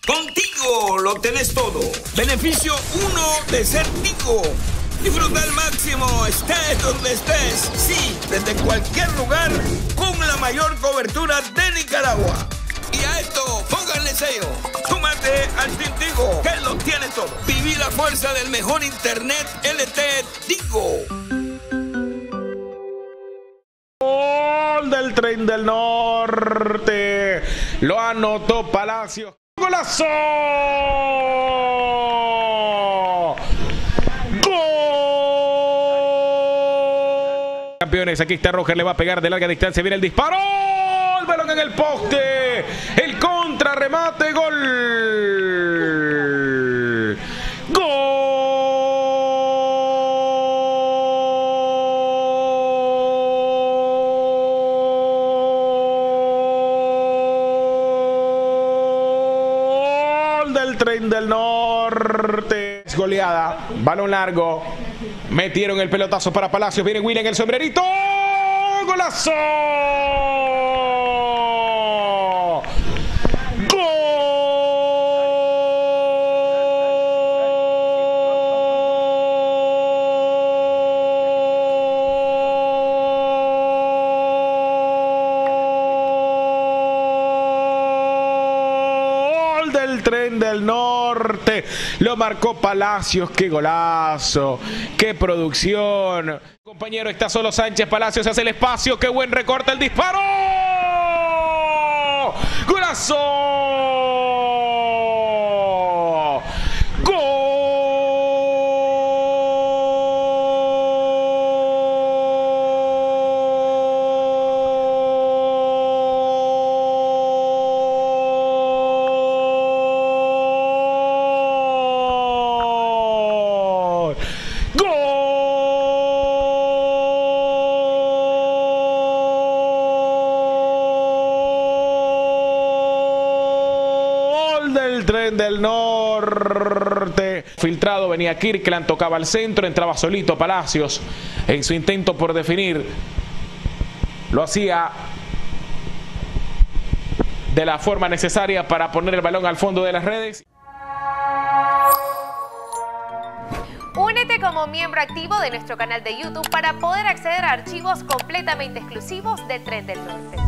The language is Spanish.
Contigo lo tenés todo. Beneficio 1 de ser Tigo. Disfruta al máximo, estés donde estés. Sí, desde cualquier lugar, con la mayor cobertura de Nicaragua. Y a esto, pónganle sello. Súmate al Team Tigo, que lo tiene todo. Viví la fuerza del mejor internet LTE Tigo. Gol del Tren del Norte. Lo anotó Palacios. ¡Golazo! ¡Gol! Campeones, aquí está Roger, le va a pegar de larga distancia. Viene el disparo. El balón en el poste. El contrarremate. Gol. Del Tren del Norte. Goleada, balón largo. Metieron el pelotazo para Palacios. Viene William en el sombrerito. ¡Golazo! Del Tren del Norte, lo marcó Palacios. ¡Qué golazo! ¡Qué producción! Compañero, está solo Sánchez. Palacios hace el espacio. ¡Qué buen recorte! ¡El disparo! ¡Golazo! Del Tren del Norte. Filtrado, venía Kirkland, tocaba al centro, entraba solito Palacios en su intento por definir. Lo hacía de la forma necesaria para poner el balón al fondo de las redes. Únete como miembro activo de nuestro canal de YouTube para poder acceder a archivos completamente exclusivos de Tren del Norte.